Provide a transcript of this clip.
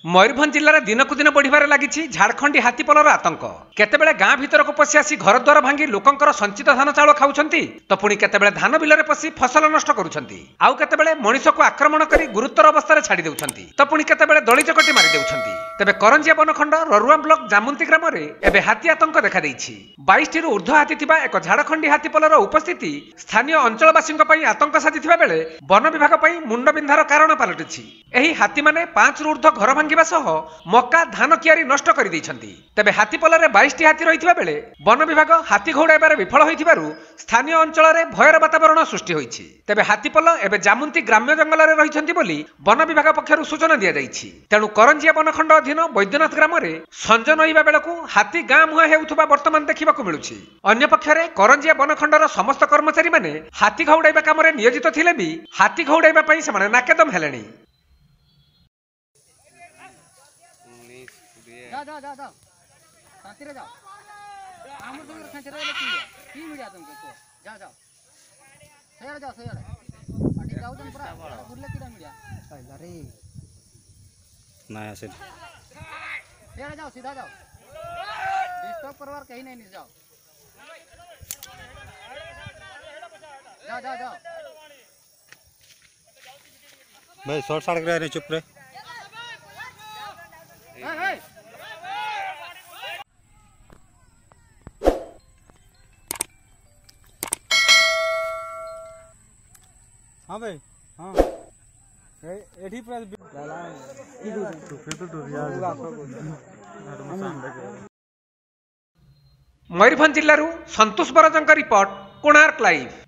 मयूरभंज जिले में दिनकू दिन बढ़िबार लगी झारखंडी हाथीपलर आतंक। केतेबेले गाँ भीतर को पशि आसी घर द्वार भांगी लोकंकर संचित धान चाउल खाउछंती तो पुणी केतेबेले धान बिलरे पशि फसल नष्ट करुछंती। आउ केतेबेले मनुष्य को आक्रमण करी गुरुतर अवस्था छाड़ी देउछंती तो पुणी केतेबेले दली चकटी मारी देउछंती। तेबे करंजिया बनखंड ररुआ ब्लॉक जामुंती ग्राम रे एबे हाथी आतंक देखा देइछि। 22 रु ऊर्ध्व हाथी थिबा एक झारखंडी हाथीपलर उपस्थिति स्थानीय अंचलवासी आतंक साजिथिबा बेले वन विभाग पई मुंडबिंधार कारण पलटिछि। एही हाथी माने 5 रु ऊर्ध्व घर भांगिबा सह मक्का धान कियारी नष्ट कर दैछंती। तेबे हाथीपलरे 22 टी हाथी रहिथिबा बेले वन विभाग हाथी घौड़ाइबार विफल होइथिबारु स्थानीय अंचल रे भयर वातावरण सृष्टि होइछि। तेबे हाथीपल एबे जामुंती ग्राम्य जंगल रे रहिछंती बोली वन विभाग पक्षरु सूचना दिया जाइछि। तेणु करंजिया बनखंड अधीन वैद्यनाथ ग्राम रे संज नइबा बेलकु हाथी गाँ मुहां हेउथुबा वर्तमान देखिबाकु मिलुछि। अन्य पक्षरे करंजिया बनखंडर समस्त कर्मचारी माने हाथी घौड़ाइबा काम रे नियोजित थिले भी हाथी घौड़ाइबा पई समाने नाकेदम हेलेनी। जाओ शांति रे जाओ आम संग खेच रे की मिडिया तुमको को जाओ सयाड़े पार्टी जाओ तुम पूरा बुरले की मिडिया पहला रे ना ऐसे सयाड़े जाओ सीधा जाओ डिस्टर्ब करवार कहीं नहीं जाओ जाओ भाई शॉर्ट सड़क रे चुप रे हाँ भाई हाँ एठी पूरा मयूरभंज जिल्लारू संतोष बरजंक रिपोर्ट कोणार्क लाइव।